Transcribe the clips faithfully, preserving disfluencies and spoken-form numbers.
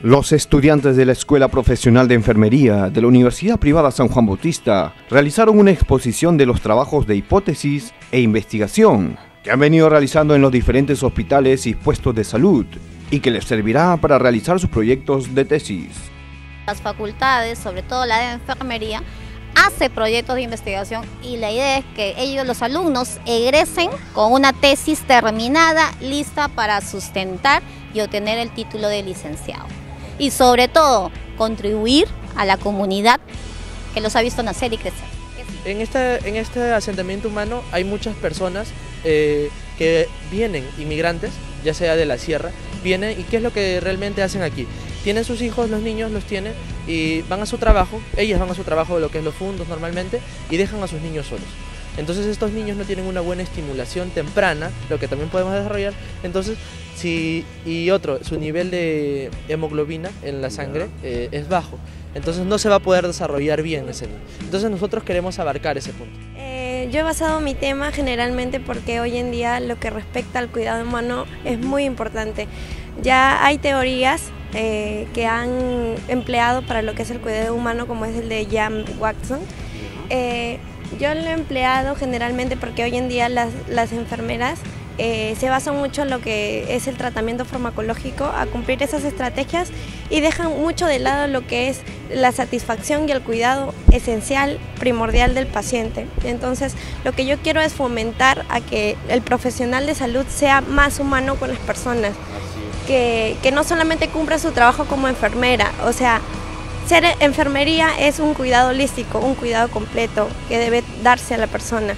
Los estudiantes de la Escuela Profesional de Enfermería de la Universidad Privada San Juan Bautista realizaron una exposición de los trabajos de hipótesis e investigación que han venido realizando en los diferentes hospitales y puestos de salud y que les servirá para realizar sus proyectos de tesis. Las facultades, sobre todo la de enfermería, hace proyectos de investigación y la idea es que ellos, los alumnos, egresen con una tesis terminada, lista para sustentar y obtener el título de licenciado. Y sobre todo, contribuir a la comunidad que los ha visto nacer y crecer. En este, en este asentamiento humano hay muchas personas eh, que vienen, inmigrantes, ya sea de la sierra, vienen y ¿qué es lo que realmente hacen aquí? Tienen sus hijos, los niños los tienen y van a su trabajo, ellas van a su trabajo de lo que es los fundos normalmente y dejan a sus niños solos. Entonces estos niños no tienen una buena estimulación temprana, lo que también podemos desarrollar. Entonces, si, y otro, su nivel de hemoglobina en la sangre eh, es bajo. Entonces no se va a poder desarrollar bien ese niño. Entonces nosotros queremos abarcar ese punto. Eh, yo he basado mi tema generalmente porque hoy en día lo que respecta al cuidado humano es muy importante. Ya hay teorías eh, que han empleado para lo que es el cuidado humano, como es el de Jan Watson. Eh, yo lo he empleado generalmente porque hoy en día las, las enfermeras eh, se basan mucho en lo que es el tratamiento farmacológico, a cumplir esas estrategias y dejan mucho de lado lo que es la satisfacción y el cuidado esencial, primordial del paciente. Entonces, lo que yo quiero es fomentar a que el profesional de salud sea más humano con las personas, que, que no solamente cumpla su trabajo como enfermera, o sea, ser enfermería es un cuidado holístico, un cuidado completo que debe darse a la persona.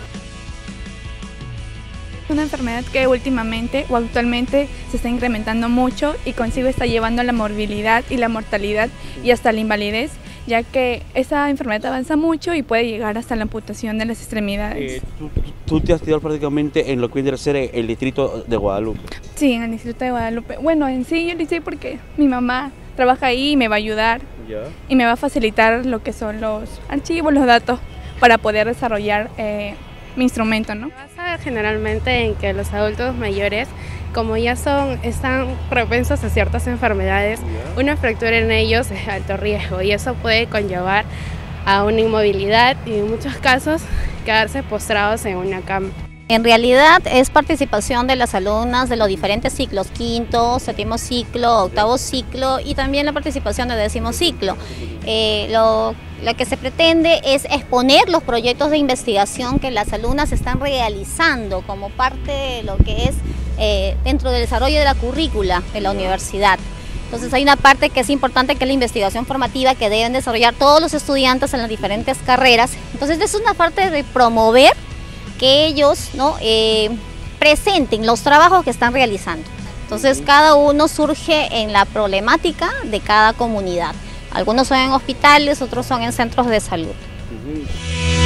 Una enfermedad que últimamente o actualmente se está incrementando mucho y consigo está llevando a la morbilidad y la mortalidad y hasta la invalidez, ya que esa enfermedad avanza mucho y puede llegar hasta la amputación de las extremidades. Eh, tú, tú te has quedado prácticamente en lo que viene a ser el distrito de Guadalupe. Sí, en el distrito de Guadalupe. Bueno, en sí yo lo hice porque mi mamá trabaja ahí y me va a ayudar. ¿Ya? Y me va a facilitar lo que son los archivos, los datos para poder desarrollar eh, mi instrumento, ¿no? Pasa generalmente en que los adultos mayores, como ya son, están propensos a ciertas enfermedades, ¿ya? Una fractura en ellos es alto riesgo y eso puede conllevar a una inmovilidad y en muchos casos quedarse postrados en una cama. En realidad es participación de las alumnas de los diferentes ciclos, quinto, séptimo ciclo, octavo ciclo y también la participación de décimo ciclo. Eh, lo, lo que se pretende es exponer los proyectos de investigación que las alumnas están realizando como parte de lo que es eh, dentro del desarrollo de la currícula de la universidad. Entonces hay una parte que es importante, que es la investigación formativa que deben desarrollar todos los estudiantes en las diferentes carreras. Entonces es una parte de promover que ellos ¿no? eh, presenten los trabajos que están realizando. Entonces cada uno surge en la problemática de cada comunidad. Algunos son en hospitales, otros son en centros de salud. Uh-huh.